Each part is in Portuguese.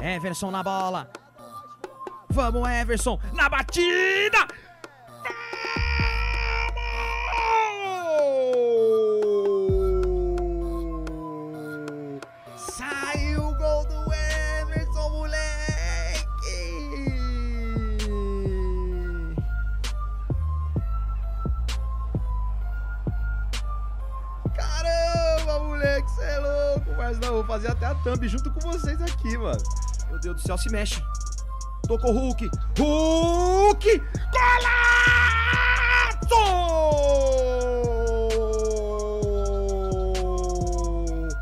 Everson na bola. Vamos, Everson, na batida! Saiu o gol do Everson, moleque! Caramba, moleque, cê é louco! Mas não, vou fazer até a thumb junto com vocês aqui, mano. Meu Deus do céu, se mexe. Tocou Hulk. Hulk! Golaço!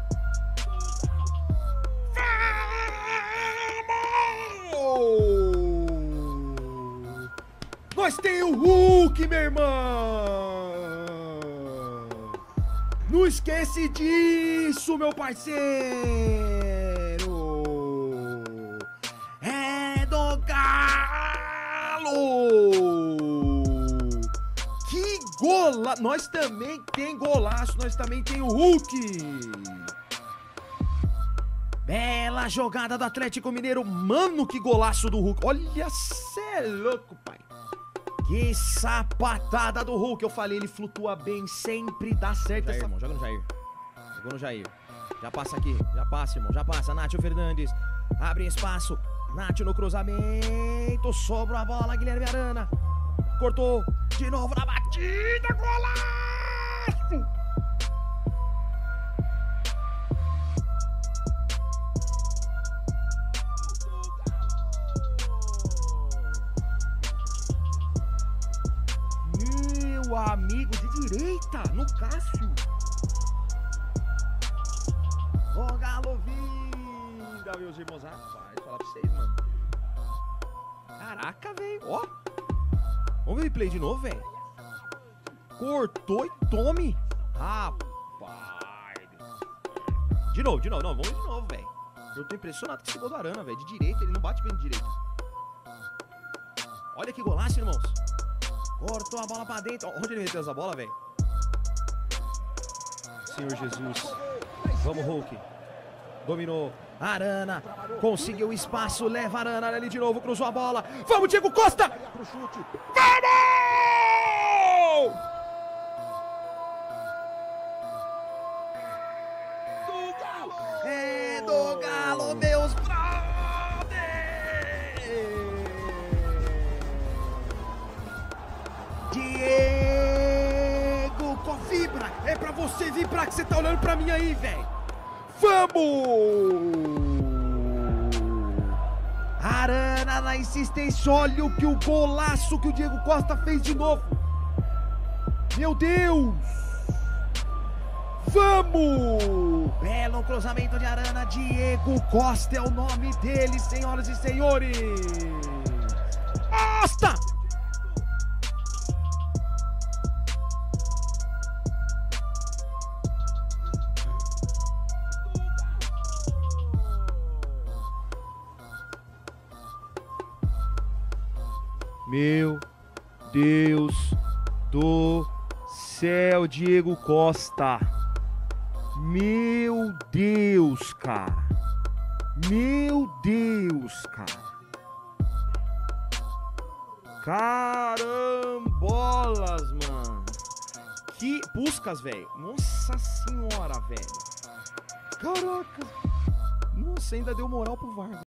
Vamos! Nós tem o Hulk, meu irmão! Não esquece disso, meu parceiro! É do Galo! Que gola! Nós também tem golaço, nós também tem o Hulk! Bela jogada do Atlético Mineiro, mano, que golaço do Hulk! Olha, cê é louco, pai! Que sapatada do Hulk! Eu falei, ele flutua bem, sempre dá certo. Jair, irmão, joga no Jair. Jogou no Jair. Já passa aqui, já passa, irmão, já passa. Nátio Fernandes, abre espaço. Nátio no cruzamento, sobra a bola, Guilherme Arana. Cortou, de novo na batida, golaço! Meu amigo, de direita, no Cássio. Ô, Galo, vinda, meus irmãos. Rapaz, falar pra vocês, mano. Caraca, velho. Ó. Vamos ver o replay de novo, velho. Cortou e tome. Rapaz. De novo. Não, vamos de novo, velho. Eu tô impressionado com esse gol do Arana, velho. De direita, ele não bate bem de direita. Olha que golaço, irmãos. Cortou a bola pra dentro. Onde ele meteu essa bola, velho? Senhor Jesus. Vamos, Hulk. Dominou. Arana. Conseguiu espaço. Leva Arana ali de novo. Cruzou a bola. Vamos, Diego Costa. Pro chute. Vamos! É do Galo, meus brothers. Diego com vibra. É pra você vibrar que você tá olhando pra mim aí, velho. Vamos! Arana na insistência. Olha o que o golaço que o Diego Costa fez de novo. Meu Deus! Vamos! Belo cruzamento de Arana. Diego Costa é o nome dele, senhoras e senhores. Costa! Meu Deus do céu, Diego Costa. Meu Deus, cara. Meu Deus, cara. Carambolas, mano. Que Puskas, velho. Nossa senhora, velho. Caraca. Nossa, ainda deu moral pro VAR.